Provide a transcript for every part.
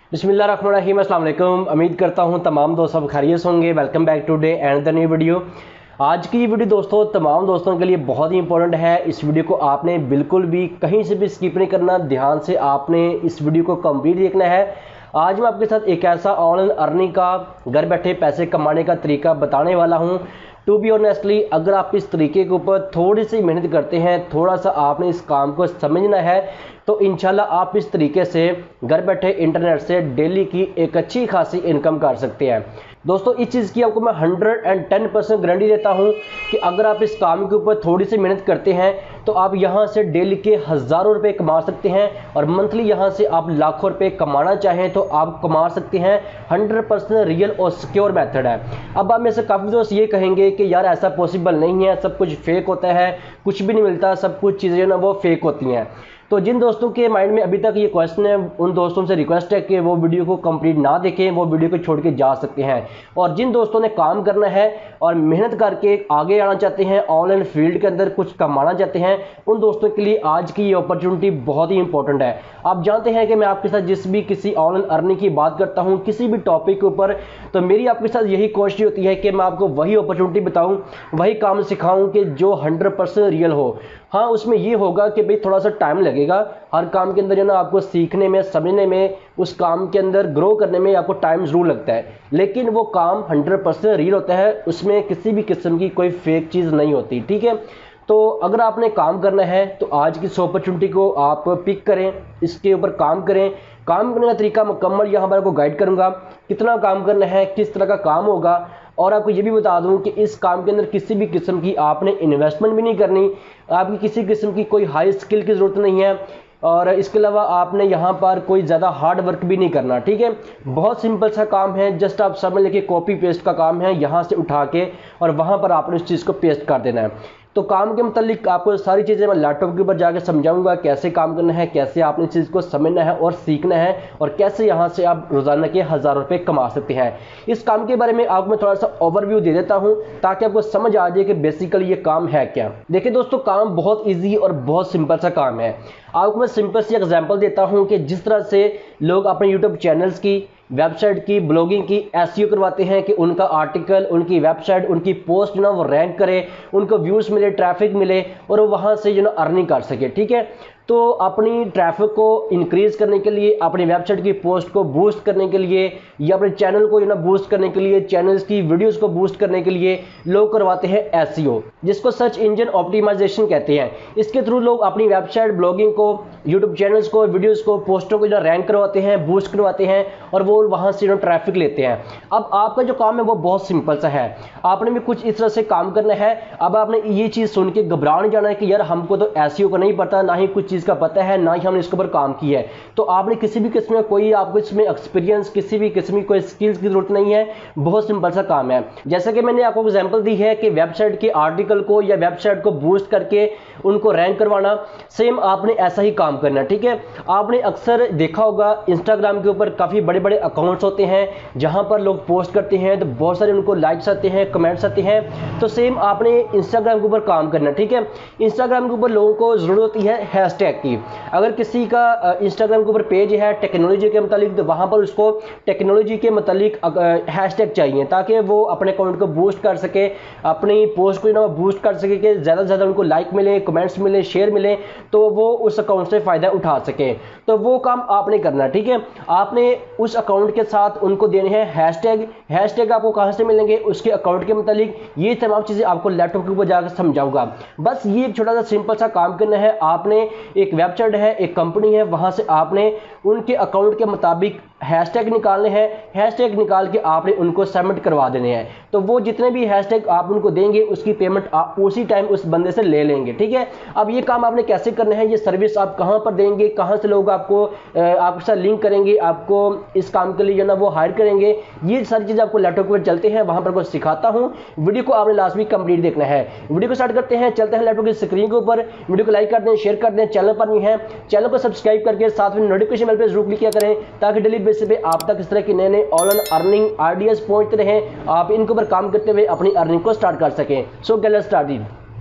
बिस्मिल्लाहिर्रहमानिर्रहीम, अस्सलाम वालेकुम। उम्मीद करता हूँ तमाम दोस्त सब खैरियत होंगे। Welcome back today and the new video. आज की वीडियो दोस्तों तमाम दोस्तों के लिए बहुत ही इंपॉर्टेंट है। इस वीडियो को आपने बिल्कुल भी कहीं से भी स्किप नहीं करना, ध्यान से आपने इस वीडियो को कंप्लीट देखना है। आज मैं आपके साथ एक ऐसा ऑनलाइन अर्निंग का, घर बैठे पैसे कमाने का तरीका बताने वाला हूँ। टू बी ऑनेस्टली, अगर आप इस तरीके के ऊपर थोड़ी सी मेहनत करते हैं, थोड़ा सा आपने इस काम को समझना है, तो इंशाल्लाह आप इस तरीके से घर बैठे इंटरनेट से डेली की एक अच्छी खासी इनकम कर सकते हैं। दोस्तों इस चीज़ की आपको मैं 110% गारंटी देता हूं कि अगर आप इस काम के ऊपर थोड़ी सी मेहनत करते हैं तो आप यहां से डेली के हज़ारों रुपए कमा सकते हैं और मंथली यहां से आप लाखों रुपए कमाना चाहें तो आप कमा सकते हैं। 100% रियल और सिक्योर मेथड है। अब आप में से काफ़ी दोस्त ये कहेंगे कि यार ऐसा पॉसिबल नहीं है, सब कुछ फेक होता है, कुछ भी नहीं मिलता, सब कुछ चीज़ें ना वो फेक होती हैं। तो जिन दोस्तों के माइंड में अभी तक ये क्वेश्चन है, उन दोस्तों से रिक्वेस्ट है कि वो वीडियो को कंप्लीट ना देखें, वो वीडियो को छोड़ के जा सकते हैं। और जिन दोस्तों ने काम करना है और मेहनत करके आगे आना चाहते हैं, ऑनलाइन फील्ड के अंदर कुछ कमाना चाहते हैं, उन दोस्तों के लिए आज की ये अपॉर्चुनिटी बहुत ही इंपॉर्टेंट है। आप जानते हैं कि मैं आपके साथ जिस भी किसी ऑनलाइन अर्निंग की बात करता हूँ, किसी भी टॉपिक के ऊपर, तो मेरी आपके साथ यही कोशिश होती है कि मैं आपको वही अपॉर्चुनिटी बताऊँ, वही काम सिखाऊँ कि जो 100% रियल हो। हाँ, उसमें ये होगा कि भाई थोड़ा सा टाइम लगेगा हर काम के अंदर, जो ना आपको सीखने में, समझने में, उस काम के अंदर ग्रो करने में आपको टाइम ज़रूर लगता है, लेकिन वो काम 100% रियल होता है। उसमें किसी भी किस्म की कोई फेक चीज़ नहीं होती। ठीक है, तो अगर आपने काम करना है तो आज की इस अपॉर्चुनिटी को आप पिक करें, इसके ऊपर काम करें। काम करने का तरीका मुकम्मल यहाँ पर आपको गाइड करूँगा, कितना काम करना है, किस तरह का काम होगा। और आपको ये भी बता दूं कि इस काम के अंदर किसी भी किस्म की आपने इन्वेस्टमेंट भी नहीं करनी, आपकी किसी किस्म की कोई हाई स्किल की ज़रूरत नहीं है, और इसके अलावा आपने यहाँ पर कोई ज़्यादा हार्ड वर्क भी नहीं करना। ठीक है, बहुत सिंपल सा काम है, जस्ट आप समझ लेके कॉपी पेस्ट का काम है, यहाँ से उठा के और वहाँ पर आपने उस चीज़ को पेस्ट कर देना है। तो काम के मतलब आपको सारी चीज़ें मैं लैपटॉप के ऊपर जाके समझाऊंगा, कैसे काम करना है, कैसे आपने इस चीज़ को समझना है और सीखना है, और कैसे यहाँ से आप रोज़ाना के हज़ारों रुपये कमा सकते हैं। इस काम के बारे में आपको मैं थोड़ा सा ओवरव्यू दे देता हूँ ताकि आपको समझ आ जाए कि बेसिकली ये काम है क्या। देखिए दोस्तों, काम बहुत ईजी और बहुत सिंपल सा काम है। आपको मैं सिंपल सी एग्जाम्पल देता हूँ कि जिस तरह से लोग अपने यूट्यूब चैनल्स की, वेबसाइट की, ब्लॉगिंग की एसईओ करवाते हैं कि उनका आर्टिकल, उनकी वेबसाइट, उनकी पोस्ट जो ना वो रैंक करे, उनको व्यूज़ मिले, ट्रैफिक मिले और वो वहाँ से जो ना अर्निंग कर सके। ठीक है, तो अपनी ट्रैफिक को इंक्रीज करने के लिए, अपनी वेबसाइट की पोस्ट को बूस्ट करने के लिए, या अपने चैनल को जो ना बूस्ट करने के लिए, चैनल्स की वीडियोस को बूस्ट करने के लिए लोग करवाते हैं एसईओ, जिसको सर्च इंजन ऑप्टिमाइजेशन कहते हैं। इसके थ्रू लोग अपनी वेबसाइट, ब्लॉगिंग को, यूट्यूब चैनल्स को, वीडियोस को, पोस्टों को जो रैंक करवाते हैं, बूस्ट करवाते हैं और वो वहाँ से जो ट्रैफिक लेते हैं। अब आपका जो काम है वो बहुत सिंपल सा है, आपने भी कुछ इस तरह से काम करना है। अब आपने ये चीज़ सुन के घबरा नहीं जाना है कि यार हमको तो एसईओ का नहीं पता, ना ही कुछ का पता है, ना ही हमने इसके ऊपर काम किया है। तो आपने किसी भी किस्म में कोई, आपको इसमें एक्सपीरियंस, किसी भी किस्म की कोई स्किल्स की जरूरत नहीं है। बहुत सिंपल सा काम है। जैसे कि मैंने आपको एग्जांपल दी है कि वेबसाइट के आर्टिकल को या वेबसाइट को बूस्ट करके उनको रैंक करवाना, सेम आपने ऐसा ही काम करना। ठीक है, आपने अक्सर देखा होगा इंस्टाग्राम के ऊपर काफ़ी बड़े बड़े अकाउंट्स होते हैं जहां पर लोग पोस्ट करते हैं तो बहुत सारे उनको लाइक्स आते हैं, कमेंट्स आते हैं। तो सेम आपने इंस्टाग्राम के ऊपर काम करना। ठीक है, इंस्टाग्राम के ऊपर लोगों को जरूरत होती है हैशटैग की। अगर किसी का इंस्टाग्राम के ऊपर पेज है टेक्नोलॉजी के मतलब, तो वहां पर उसको टेक्नोलॉजी के मतलब हैशटैग चाहिए ताकि वो अपने अकाउंट को बूस्ट कर सके, अपनी पोस्ट को ना बूस्ट कर सके कि ज़्यादा से ज़्यादा उनको लाइक मिले, कमेंट्स मिले, शेयर मिले, तो वो उस अकाउंट से फ़ायदा उठा सके। तो वो काम आपने करना। ठीक है, आपने उस अकाउंट के साथ उनको देने हैं हैशटैग। हैशटैग आपको कहाँ से मिलेंगे, उसके अकाउंट के मतलब, ये तमाम चीज़ें आपको लैपटॉप के ऊपर जाकर समझाऊंगा। बस ये एक छोटा सा सिंपल सा काम करना है। आपने एक वेबसाइट है, एक कंपनी है, वहां से आपने उनके अकाउंट के मुताबिक हैशटैग निकालने हैं। हैशटैग निकाल के आपने उनको सबमिट करवा देने हैं। तो वो जितने भी हैशटैग आप उनको देंगे उसकी पेमेंट आप उसी टाइम उस बंदे से ले लेंगे। ठीक है, अब ये काम आपने कैसे करना है, ये सर्विस आप कहां पर देंगे, कहां से लोग आपको आपके साथ लिंक करेंगे, आपको इस काम के लिए जो ना वो हायर करेंगे, ये सारी चीज़ आपको लैपटॉप पर चलते हैं, वहां पर कुछ सिखाता हूं। वीडियो को आपने लास्ट वीक कंप्लीट देखना है। वीडियो को स्टार्ट करते हैं, चलते हैं लैपटॉप की स्क्रीन के ऊपर। वीडियो को लाइक कर दें, शेयर कर दें, चैनल पर नहीं है चैनल को सब्सक्राइब करके साथ में नोटिफिकेशन बेल पर जरूर क्लिक किया करें ताकि डेली बेसिस पे आप तक इस तरह के नए नए ऑनलाइन अर्निंग आइडियाज पहुंचते रहें, आप इनके ऊपर काम करते हुए अपनी अर्निंग को स्टार्ट कर सकें। सो गेट स्टार्टेड।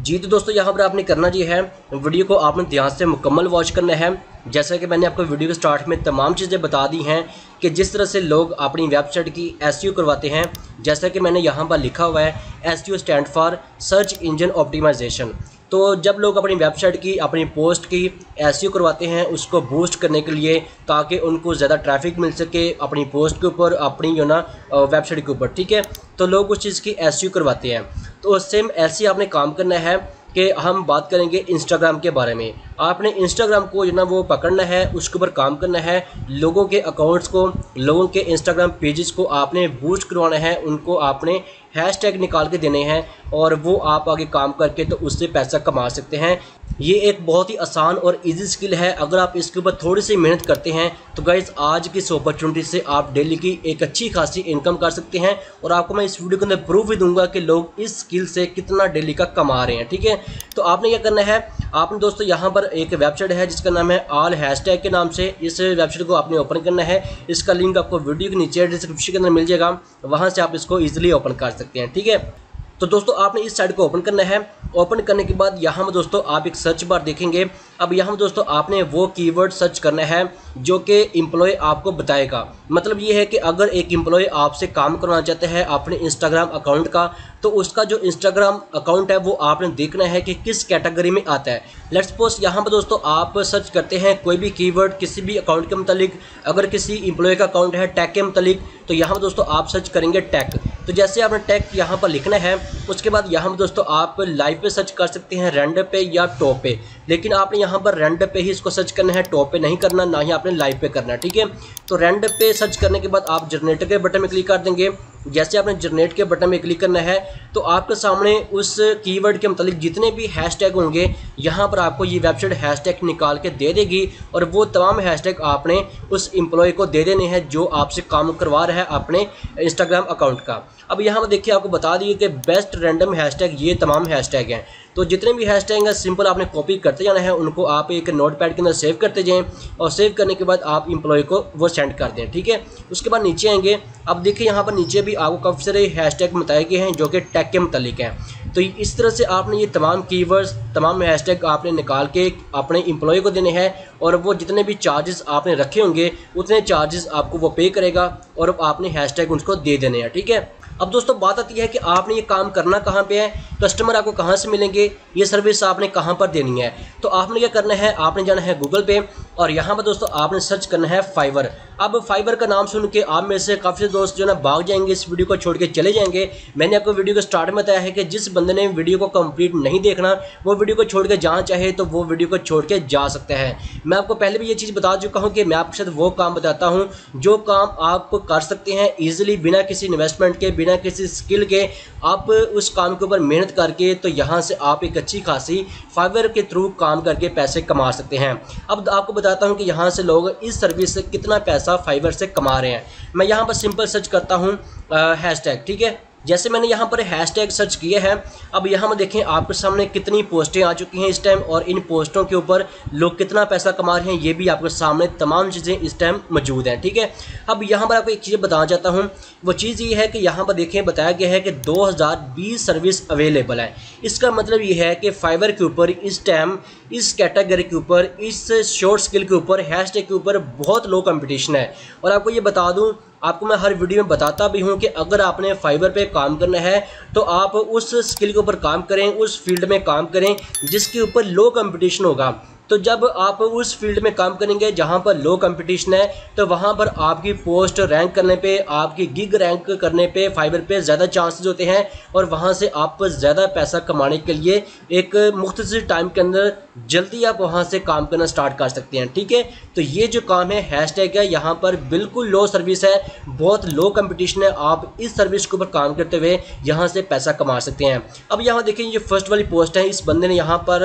जी तो दोस्तों यहाँ पर आपने करना जी है, वीडियो को आपने ध्यान से मुकम्मल वॉच करना है। जैसा कि मैंने आपको वीडियो के स्टार्ट में तमाम चीज़ें बता दी हैं कि जिस तरह से लोग अपनी वेबसाइट की एसईओ करवाते हैं। जैसा कि मैंने यहाँ पर लिखा हुआ है, SEO stand for search engine optimisation. तो जब लोग अपनी वेबसाइट की, अपनी पोस्ट की एसईओ करवाते हैं उसको बूस्ट करने के लिए, ताकि उनको ज़्यादा ट्रैफिक मिल सके अपनी पोस्ट के ऊपर, अपनी जो ना वेबसाइट के ऊपर, ठीक है। तो लोग उस चीज़ की एसईओ करवाते हैं। तो सेम ऐसे आपने काम करना है कि हम बात करेंगे इंस्टाग्राम के बारे में। आपने इंस्टाग्राम को जो ना वो पकड़ना है, उसके ऊपर काम करना है। लोगों के अकाउंट्स को, लोगों के इंस्टाग्राम पेजेस को आपने बूस्ट करवाना है, उनको आपने हैशटैग निकाल के देने हैं और वो आप आगे काम करके तो उससे पैसा कमा सकते हैं। ये एक बहुत ही आसान और इजी स्किल है। अगर आप इसके ऊपर थोड़ी सी मेहनत करते हैं तो गाइस आज की इस अपॉर्चुनिटी से आप डेली की एक अच्छी खासी इनकम कर सकते हैं। और आपको मैं इस वीडियो के अंदर प्रूफ भी दूंगा कि लोग इस स्किल से कितना डेली का कमा रहे हैं, ठीक है। तो आपने क्या करना है, आपने दोस्तों यहाँ पर एक वेबसाइट है जिसका नाम है ऑल हैशटैग के नाम से। इस वेबसाइट को आपने ओपन करना है। इसका लिंक आपको वीडियो के नीचे डिस्क्रिप्शन के अंदर मिल जाएगा, वहाँ से आप इसको ईजिली ओपन कर सकते हैं, ठीक है। तो दोस्तों आपने इस साइट को ओपन करना है। ओपन करने के बाद यहाँ में दोस्तों आप एक सर्च बार देखेंगे। अब यहाँ में दोस्तों आपने वो कीवर्ड सर्च करना है जो कि एम्प्लॉय आपको बताएगा। मतलब ये है कि अगर एक एम्प्लॉय आपसे काम करवाना चाहता है अपने इंस्टाग्राम अकाउंट का, तो उसका जो इंस्टाग्राम अकाउंट है वो आपने देखना है कि किस कैटेगरी में आता है। लेट्स सपोज यहाँ पर दोस्तों आप सर्च करते हैं कोई भी कीवर्ड किसी भी अकाउंट के मतलब। अगर किसी एम्प्लॉय का अकाउंट है टेक के मतलब, तो यहाँ पर दोस्तों आप सर्च करेंगे टेक। तो जैसे आपने टेक यहाँ पर लिखना है, उसके बाद यहाँ पर दोस्तों आप लाइव पे सर्च कर सकते हैं, रैंडम पे या टॉप पे। लेकिन आपने यहाँ पर रैंडम पे ही इसको सर्च करना है, टॉप पे नहीं करना, ना ही आपने लाइव पे करना, ठीक है। तो रैंडम पे सर्च करने के बाद आप जनरेटर के बटन में क्लिक कर देंगे। जैसे आपने जनरेट के बटन में क्लिक करना है तो आपके सामने उस कीवर्ड के मतलब जितने भी हैशटैग होंगे यहाँ पर आपको ये वेबसाइट हैशटैग निकाल के दे देगी। और वो तमाम हैशटैग आपने उस एम्प्लॉय को दे देने हैं जो आपसे काम करवा रहा है अपने इंस्टाग्राम अकाउंट का। अब यहाँ पर देखिए आपको बता दिए कि बेस्ट रैंडम हैशटैग ये तमाम हैशटैग हैं। तो जितने भी हैशटैग हैं सिंपल आपने कॉपी करते जाना है, उनको आप एक नोटपैड के अंदर सेव करते जाएं और सेव करने के बाद आप एम्प्लॉय को वो सेंड कर दें, ठीक है। उसके बाद नीचे आएंगे। अब देखिए यहाँ पर नीचे भी आपको काफ़ी सारे हैशटैग बताए गए हैं जो कि टैग के मतलब हैं। तो इस तरह से आपने ये तमाम कीवर्ड्स, तमाम हैशटैग आपने निकाल के अपने एम्प्लॉय को देने हैं और वो जितने भी चार्जेस आपने रखे होंगे उतने चार्जेस आपको वो पे करेगा और आपने हैशटैग उनको दे देने हैं, ठीक है। अब दोस्तों बात आती है कि आपने ये काम करना कहाँ पे है, कस्टमर आपको कहाँ से मिलेंगे, ये सर्विस आपने कहाँ पर देनी है। तो आपने क्या करना है, आपने जाना है गूगल पे और यहाँ पर दोस्तों आपने सर्च करना है फाइवर। अब फाइवर का नाम सुन के आप में से काफ़ी दोस्त जो ना भाग जाएंगे, इस वीडियो को छोड़ के चले जाएंगे। मैंने आपको वीडियो के स्टार्ट में बताया है कि जिस बंदे ने वीडियो को कंप्लीट नहीं देखना वो वीडियो को छोड़ के जहाँ चाहे तो वो वीडियो को छोड़ के जा सकता है। मैं आपको पहले भी ये चीज़ बता चुका हूँ कि मैं आपके साथ वो काम बताता हूँ जो काम आप कर सकते हैं ईजिली, बिना किसी इन्वेस्टमेंट के, बिना किसी स्किल के। आप उस काम के ऊपर मेहनत करके तो यहाँ से आप एक अच्छी खासी फाइवर के थ्रू काम करके पैसे कमा सकते हैं। अब आपको बताता हूँ कि यहाँ से लोग इस सर्विस से कितना पैसा फाइवर से कमा रहे हैं। मैं यहाँ पर सिंपल सर्च करता हूँ हैशटैग, ठीक है। जैसे मैंने यहाँ पर हैशटैग सर्च किए हैं, अब यहाँ में देखें आपके सामने कितनी पोस्टें आ चुकी हैं इस टाइम और इन पोस्टों के ऊपर लोग कितना पैसा कमा रहे हैं ये भी आपके सामने तमाम चीज़ें इस टाइम मौजूद हैं, ठीक है। अब यहाँ पर आपको एक चीज़ बताना चाहता हूँ, वो चीज़ ये है कि यहाँ पर देखें बताया गया है कि 2020 सर्विस अवेलेबल है। इसका मतलब ये है कि फाइवर के ऊपर इस टाइम, इस कैटेगरी के ऊपर, इस शॉर्ट स्किल के ऊपर, हैशटैग के ऊपर बहुत लो कंपटीशन है। और आपको ये बता दूँ, आपको मैं हर वीडियो में बताता भी हूं कि अगर आपने फाइवर पे काम करना है तो आप उस स्किल के ऊपर काम करें, उस फील्ड में काम करें जिसके ऊपर लो कंपटीशन होगा। तो जब आप उस फील्ड में काम करेंगे जहां पर लो कंपटीशन है तो वहां पर आपकी पोस्ट रैंक करने पे, आपकी गिग रैंक करने पे फाइवर पे ज़्यादा चांसेस होते हैं और वहां से आप ज़्यादा पैसा कमाने के लिए एक मुख्तसर टाइम के अंदर जल्दी आप वहां से काम करना स्टार्ट कर सकते हैं, ठीक है। तो ये जो काम है हैशटैग है, यहाँ पर बिल्कुल लो सर्विस है, बहुत लो कंपटीशन है। आप इस सर्विस के ऊपर काम करते हुए यहाँ से पैसा कमा सकते हैं। अब यहाँ देखें ये फर्स्ट वाली पोस्ट है, इस बंदे ने यहाँ पर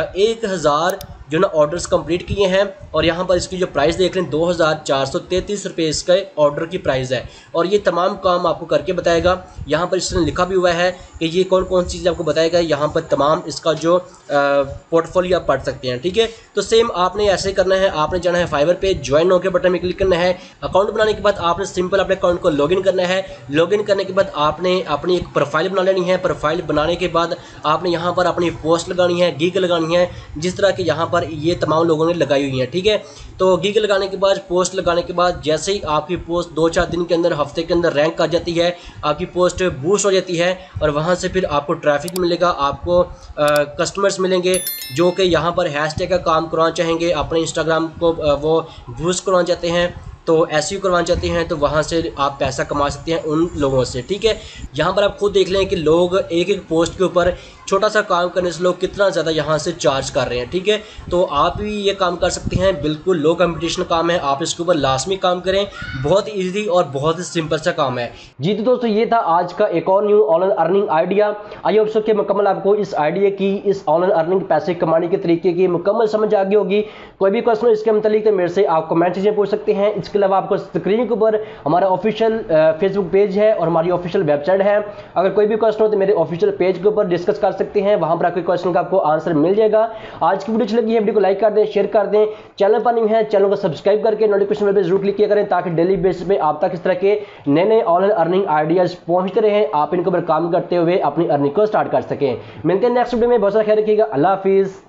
1000 जो ना ऑर्डर्स कंप्लीट किए हैं और यहाँ पर इसकी जो प्राइस देख लें 2433 रुपये इसका ऑर्डर की प्राइस है। और ये तमाम काम आपको करके बताएगा। यहाँ पर इसने लिखा भी हुआ है कि ये कौन कौन सी चीज़ आपको बताएगा। यहाँ पर तमाम इसका जो पोर्टफोलियो ही आप पढ़ सकते हैं। ठीक है, तो सेम आपने ऐसे करना है, आपने जाना है फाइवर पे, ज्वाइन नो के बटन में क्लिक करना है। अकाउंट बनाने के बाद आपने सिंपल अपने अकाउंट को लॉगिन करना है। लॉगिन करने के बाद आपने अपनी एक प्रोफाइल बना लेनी है। प्रोफाइल बनाने के बाद आपने यहाँ पर अपनी पोस्ट लगानी है, गिग लगानी है, जिस तरह की यहाँ पर ये तमाम लोगों ने लगाई हुई है। ठीक है, तो गिग लगाने के बाद, पोस्ट लगाने के बाद जैसे ही आपकी पोस्ट 2-4 दिन के अंदर, हफ्ते के अंदर रैंक आ जाती है, आपकी पोस्ट बूस्ट हो जाती है और वहाँ से फिर आपको ट्रैफिक मिलेगा, आपको कस्टमर्स मिलेंगे जो कि यहाँ पर हैशटैग का काम करवाना चाहेंगे, अपने इंस्टाग्राम को वो बूस्ट करवाना चाहते हैं, तो एसईओ करवाना चाहते हैं, तो वहाँ से आप पैसा कमा सकते हैं उन लोगों से। ठीक है, यहाँ पर आप खुद देख लें कि लोग एक एक पोस्ट के ऊपर छोटा सा काम करने से लोग कितना ज़्यादा यहाँ से चार्ज कर रहे हैं। ठीक है, तो आप भी ये काम कर सकते हैं, बिल्कुल लो कंपटीशन काम है, आप इसके ऊपर लाजमी काम करें, बहुत ईजी और बहुत ही सिंपल सा काम है जी। तो दोस्तों ये था आज का एक और new online earning idea. I hope so कि मुकम्मल आपको इस आइडिया की, इस ऑनलाइन अर्निंग पैसे कमाने के तरीके की मुकम्मल समझ आ गई होगी। कोई भी क्वेश्चन इसके मतलब तो मेरे से आप कमेंट से पूछ सकते हैं। इसके अलावा आपको स्क्रीन के ऊपर हमारा ऑफिशियल फेसबुक पेज है और हमारी ऑफिशियल वेबसाइट है। अगर कोई भी क्वेश्चन हो तो मेरे ऑफिशियल पेज के ऊपर डिस्कस कर सकते हैं, वहां पर आपके क्वेश्चन का आपको आंसर मिल जाएगा। आज की वीडियो अच्छी लगी है, वीडियो को लाइक कर दें, शेयर कर दें। चैनल पर नहीं है, चैनल को सब्सक्राइब करके नोटिफिकेशन बेल पर जरूर क्लिक किया करें ताकि डेली बेसिस पे आप तक इस तरह के नए नए ऑनलाइन अर्निंग आइडियाज पहुंचते रहे, आप इनके ऊपर काम करते हुए अपनी अर्निंग को स्टार्ट कर सकें। मिलते हैं नेक्स्ट वीडियो में, बहुत सारा ख्याल रखिएगा। अल्लाह हाफिज।